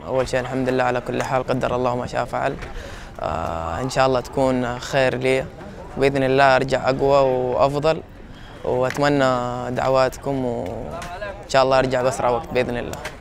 أول شيء الحمد لله على كل حال، قدر الله ما شاء فعل. إن شاء الله تكون خير لي، بإذن الله أرجع أقوى وأفضل، وأتمنى دعواتكم وإن شاء الله أرجع بأسرع وقت بإذن الله.